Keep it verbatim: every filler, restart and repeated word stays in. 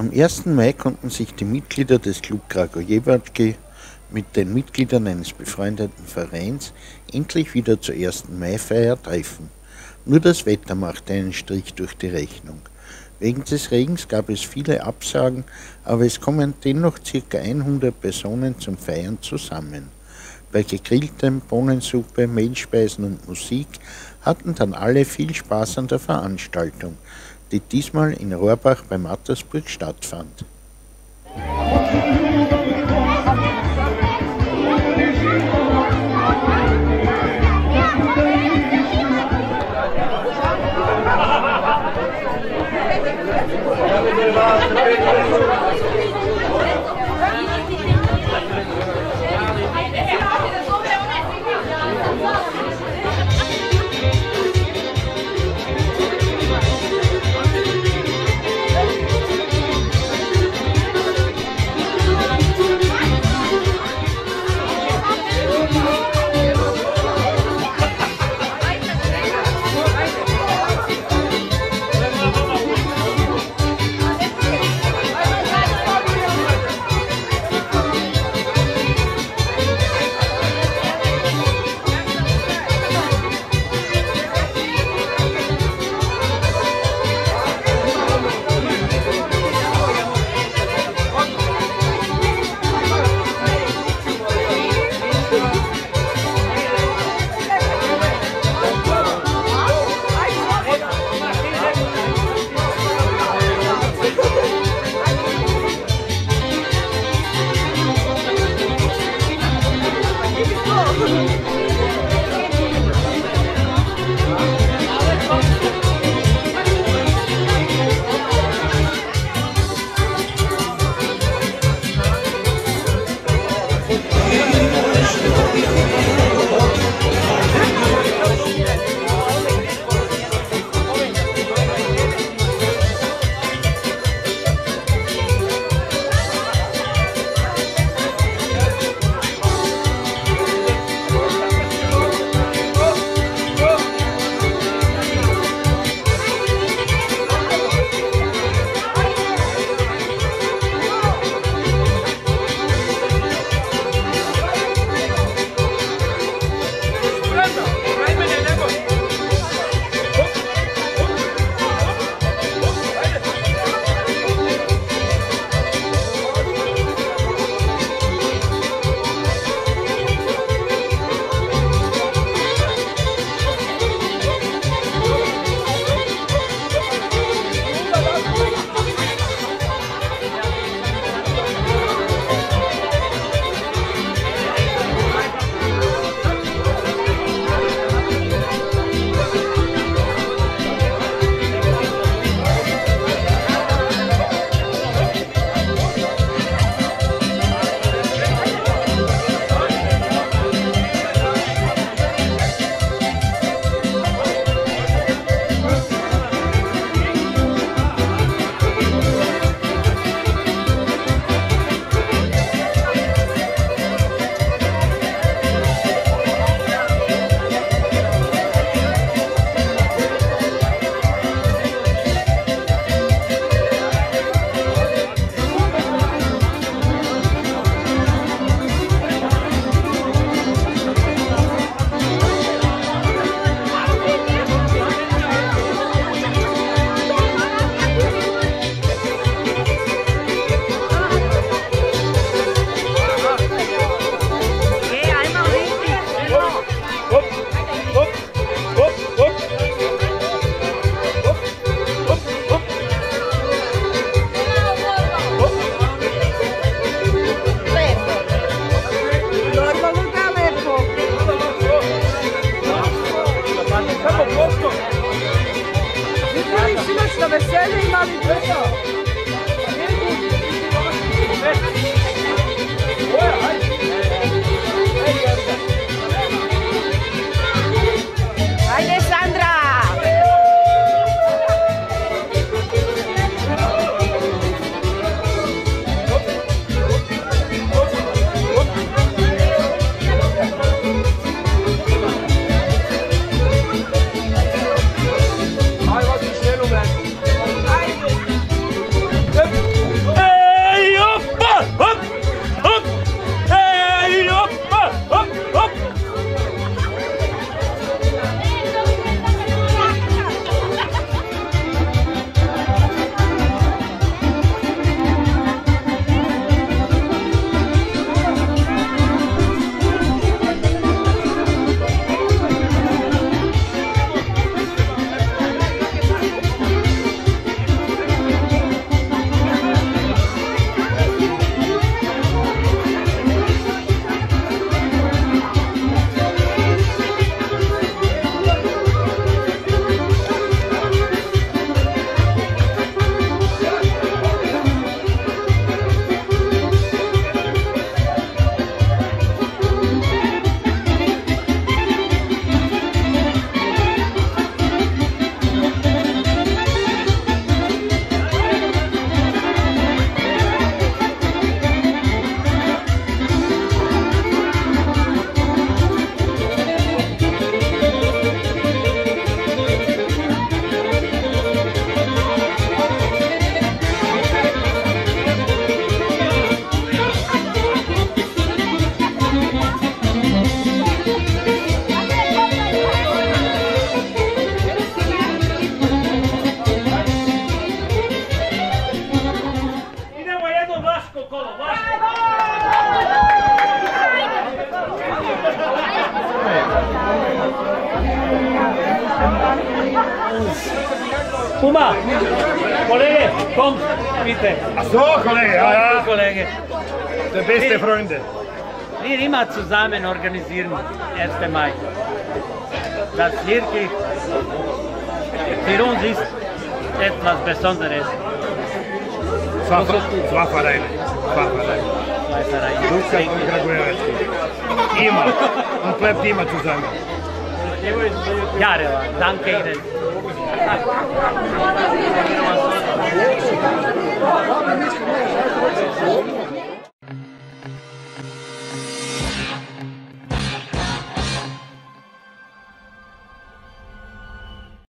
Am ersten Mai konnten sich die Mitglieder des Klub Kragujevacki mit den Mitgliedern eines befreundeten Vereins endlich wieder zur ersten Mai Feier treffen. Nur das Wetter machte einen Strich durch die Rechnung. Wegen des Regens gab es viele Absagen, aber es kommen dennoch ca. hundert Personen zum Feiern zusammen. Bei gegrilltem, Bohnensuppe, Mehlspeisen und Musik hatten dann alle viel Spaß an der Veranstaltung, die diesmal in Rohrbach bei Mattersburg stattfand. uns. Puma, Kollege, komm, bitte. Ach so, Kollege, ja, ja. Kollege. Der beste wir, Freunde. Wir immer zusammen organisieren, ersten Mai. Das wirklich für uns ist etwas Besonderes. Zwei, zwei Vereine. Zwei Vereine. Zwei Vereine. Klub Kragujevacki. Immer. Und bleibt immer zusammen. Jahrelang. Danke Ihnen. Thank you.